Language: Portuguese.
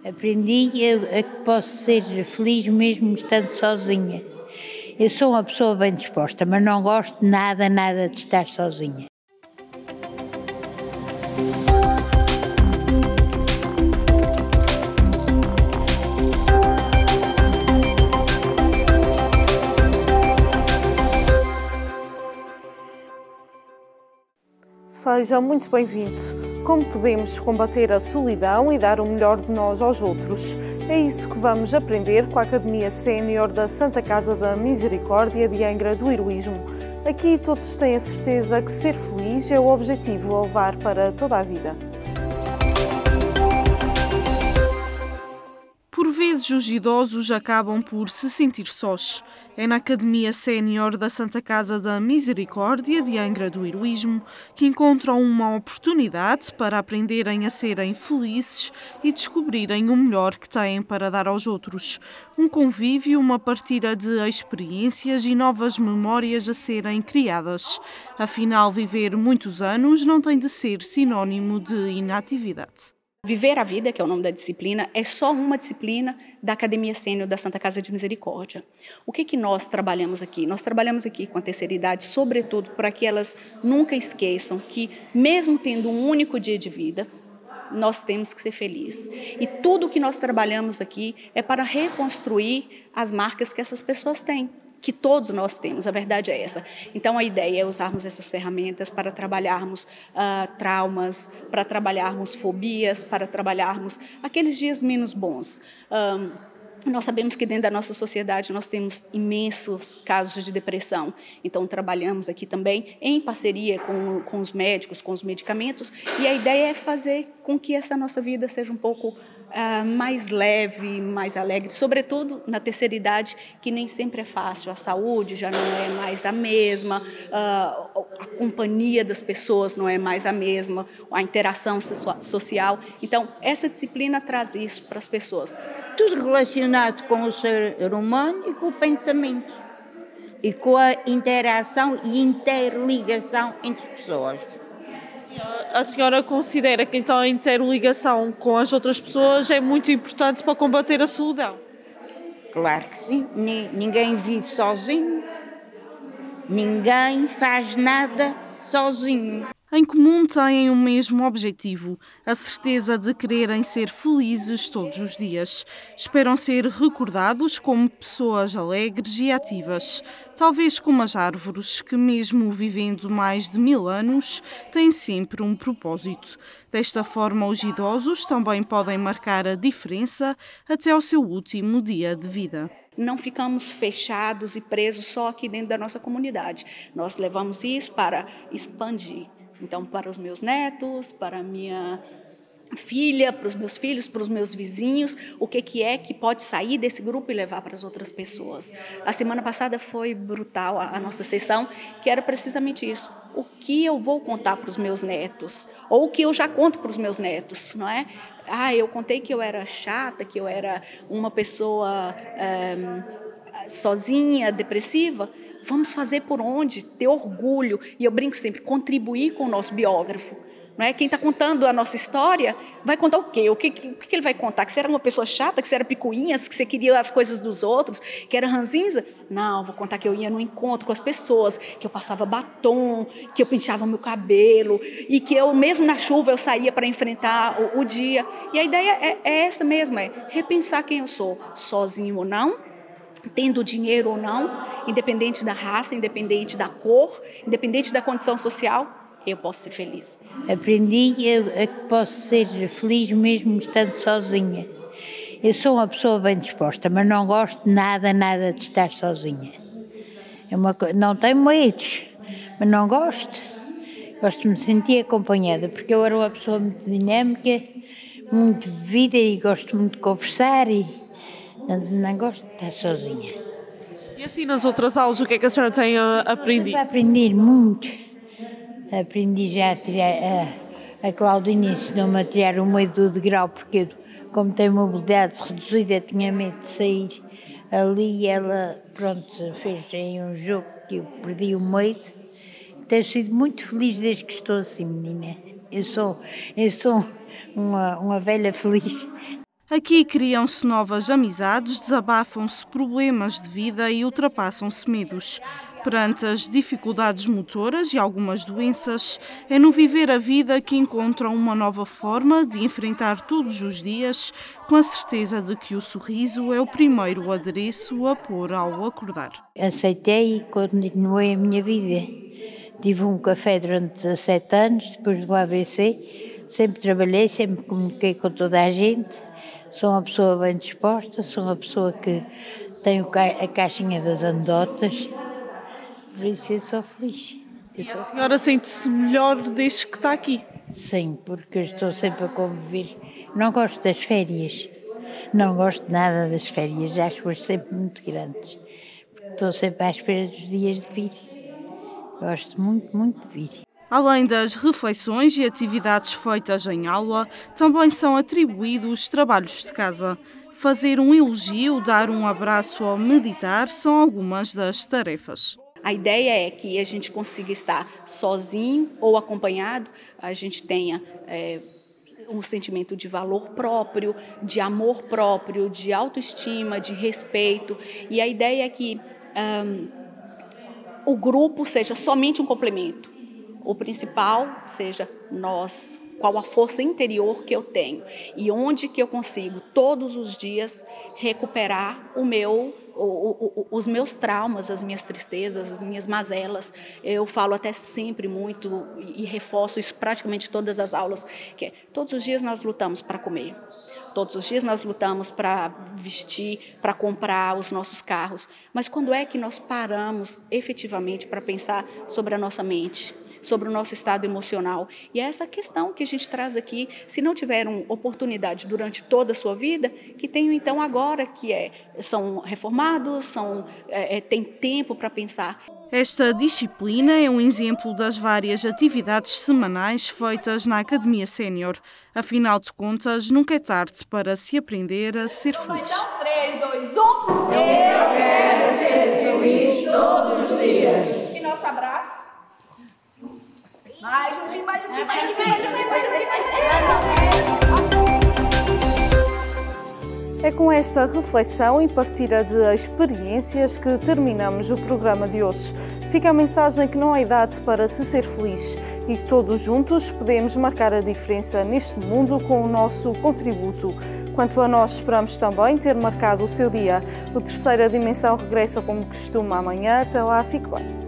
Aprendi a que posso ser feliz mesmo estando sozinha. Eu sou uma pessoa bem disposta, mas não gosto nada de estar sozinha. Seja muito bem-vindo. Como podemos combater a solidão e dar o melhor de nós aos outros? É isso que vamos aprender com a Academia Sénior da Santa Casa da Misericórdia de Angra do Heroísmo. Aqui todos têm a certeza que ser feliz é o objetivo a levar para toda a vida. Por vezes os idosos acabam por se sentir sós. É na Academia Sénior da Santa Casa da Misericórdia de Angra do Heroísmo que encontram uma oportunidade para aprenderem a serem felizes e descobrirem o melhor que têm para dar aos outros. Um convívio, uma partilha de experiências e novas memórias a serem criadas. Afinal, viver muitos anos não tem de ser sinónimo de inatividade. Viver a Vida, que é o nome da disciplina, é só uma disciplina da Academia Sénior da Santa Casa de Misericórdia. O que nós trabalhamos aqui? Nós trabalhamos aqui com a terceira idade, sobretudo para que elas nunca esqueçam que, mesmo tendo um único dia de vida, nós temos que ser felizes. E tudo o que nós trabalhamos aqui é para reconstruir as marcas que essas pessoas têm, que todos nós temos, a verdade é essa. Então, a ideia é usarmos essas ferramentas para trabalharmos traumas, para trabalharmos fobias, para trabalharmos aqueles dias menos bons. Nós sabemos que dentro da nossa sociedade nós temos imensos casos de depressão, então trabalhamos aqui também em parceria com os médicos, com os medicamentos, e a ideia é fazer com que essa nossa vida seja um pouco mais leve, mais alegre, sobretudo na terceira idade, que nem sempre é fácil. A saúde já não é mais a mesma, a companhia das pessoas não é mais a mesma, a interação social. Então, essa disciplina traz isso para as pessoas. Tudo relacionado com o ser humano e com o pensamento, e com a interação e interligação entre pessoas. A senhora considera que então a interligação com as outras pessoas é muito importante para combater a solidão? Claro que sim. Ninguém vive sozinho. Ninguém faz nada sozinho. Em comum têm o mesmo objetivo, a certeza de quererem ser felizes todos os dias. Esperam ser recordados como pessoas alegres e ativas, talvez como as árvores que, mesmo vivendo mais de 1000 anos, têm sempre um propósito. Desta forma, os idosos também podem marcar a diferença até ao seu último dia de vida. Não ficamos fechados e presos só aqui dentro da nossa comunidade. Nós levamos isso para expandir. Então, para os meus netos, para a minha filha, para os meus filhos, para os meus vizinhos, o que é que pode sair desse grupo e levar para as outras pessoas. A semana passada foi brutal a nossa sessão, que era precisamente isso. O que eu vou contar para os meus netos? Ou o que eu já conto para os meus netos, não é? Eu contei que eu era chata, que eu era uma pessoa sozinha, depressiva. Vamos fazer por onde? Ter orgulho. E eu brinco sempre, contribuir com o nosso biógrafo. Não é? Quem está contando a nossa história vai contar o quê? O que ele vai contar? Que você era uma pessoa chata, que você era picuinhas, que você queria as coisas dos outros, que era ranzinza? Não, vou contar que eu ia no encontro com as pessoas, que eu passava batom, que eu penteava meu cabelo e que eu, mesmo na chuva, eu saía para enfrentar o dia. E a ideia é essa mesmo, é repensar quem eu sou, sozinho ou não, tendo dinheiro ou não, independente da raça, independente da cor, independente da condição social, eu posso ser feliz. Aprendi a que posso ser feliz mesmo estando sozinha. Eu sou uma pessoa bem disposta, mas não gosto nada de estar sozinha. Não tenho medos, mas não gosto. Gosto de me sentir acompanhada, porque eu era uma pessoa muito dinâmica, muito vivida e gosto muito de conversar e não gosto de estar sozinha. E assim nas outras aulas, o que é que a senhora tem aprendido? Aprendi muito. Aprendi já a tirar, a Claudinha ensinou-me a tirar o meio do degrau, porque eu, como tenho mobilidade reduzida, tinha medo de sair ali e ela, fez aí um jogo que eu perdi o medo. Tenho sido muito feliz desde que estou assim, menina. Eu sou uma velha feliz. Aqui criam-se novas amizades, desabafam-se problemas de vida e ultrapassam-se medos. Perante as dificuldades motoras e algumas doenças, é no viver a vida que encontram uma nova forma de enfrentar todos os dias, com a certeza de que o sorriso é o primeiro adereço a pôr ao acordar. Aceitei e continuei a minha vida. Tive um café durante 17 anos, depois do AVC. Sempre trabalhei, sempre comuniquei com toda a gente. Sou uma pessoa bem disposta, sou uma pessoa que tem a caixinha das anedotas. Por isso eu sou feliz. A senhora sente-se melhor desde que está aqui? Sim, porque eu estou sempre a conviver. Não gosto das férias. Não gosto nada das férias. Acho-as sempre muito grandes. Porque estou sempre à espera dos dias de vir. Gosto muito, muito de vir. Além das reflexões e atividades feitas em aula, também são atribuídos trabalhos de casa. Fazer um elogio, dar um abraço ou meditar são algumas das tarefas. A ideia é que a gente consiga estar sozinho ou acompanhado, a gente tenha um sentimento de valor próprio, de amor próprio, de autoestima, de respeito. E a ideia é que o grupo seja somente um complemento. O principal seja nós, qual a força interior que eu tenho e onde que eu consigo todos os dias recuperar os meus traumas, as minhas tristezas, as minhas mazelas. Eu falo até sempre muito e reforço isso praticamente em todas as aulas, que é, todos os dias nós lutamos para comer, todos os dias nós lutamos para vestir, para comprar os nossos carros, mas quando é que nós paramos efetivamente para pensar sobre a nossa mente, sobre o nosso estado emocional? E é essa questão que a gente traz aqui. Se não tiveram oportunidade durante toda a sua vida, que tenham então agora, que são reformados, têm tempo para pensar. Esta disciplina é um exemplo das várias atividades semanais feitas na Academia Sénior. Afinal de contas, nunca é tarde para se aprender a ser feliz. Então, 3, 2, 1... Eu quero ser feliz todos os dias. E nosso abraço? Mais juntinho, mais juntinho, mais juntinho, mais juntinho, mais juntinho, mais juntinho. É com esta reflexão e partilha de experiências que terminamos o programa de hoje. Fica a mensagem que não há idade para se ser feliz e que todos juntos podemos marcar a diferença neste mundo com o nosso contributo. Quanto a nós, esperamos também ter marcado o seu dia. O Terceira Dimensão regressa como costuma amanhã. Até lá, fique bem.